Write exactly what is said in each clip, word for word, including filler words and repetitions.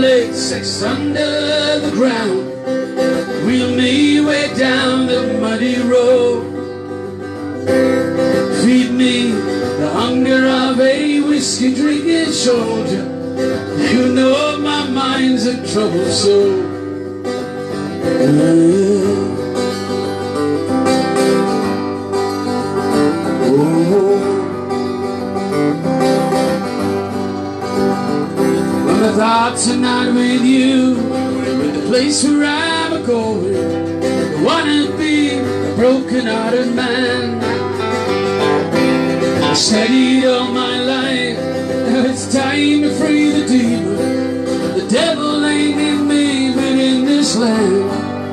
laid six under the ground, wheel me way down the muddy road. Feed me the hunger of a whiskey drinking soldier. You know my mind's a troubled soul. My thoughts are not with you, with the place where I'm a-going. I wanna be a broken-hearted man. I studied all my life, now it's time to free the demon. The devil ain't in me, but in this land.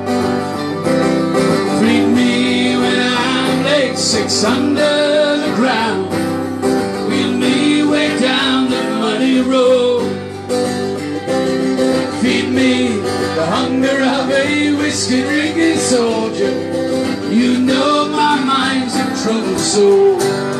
Free me when I'm laid six under the ground, wheel me way down the muddy road. Feed me the hunger of a whiskey drinking soldier. You know my mind's a troubled soul.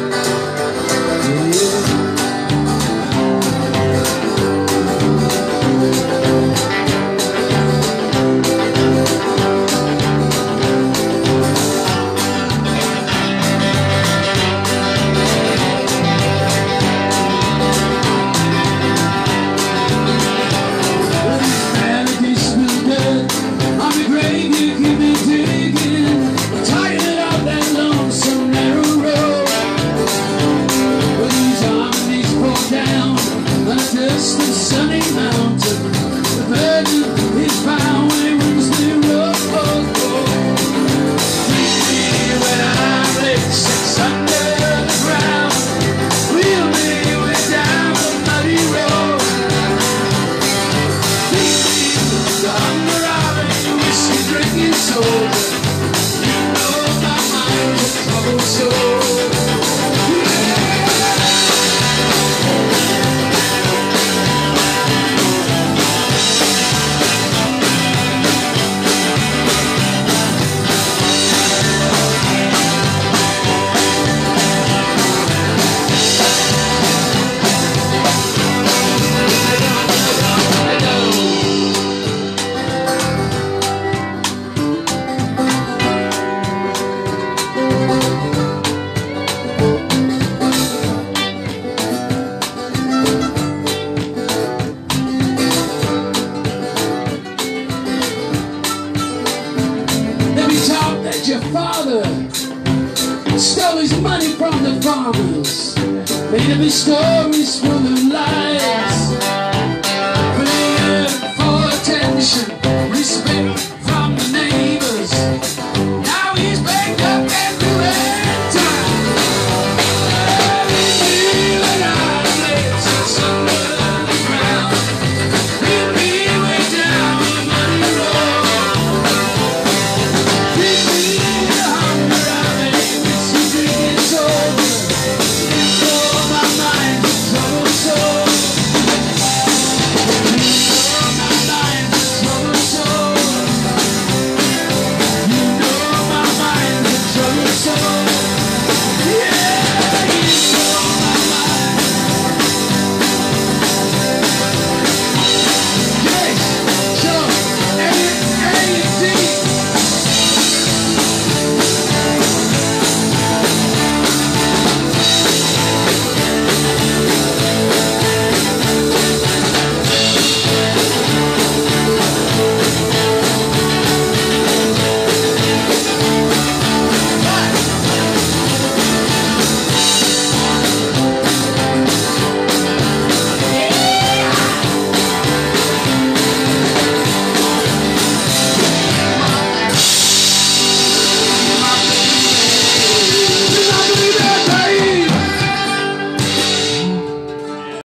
Your father stole his money from the farmers, made up his stories for the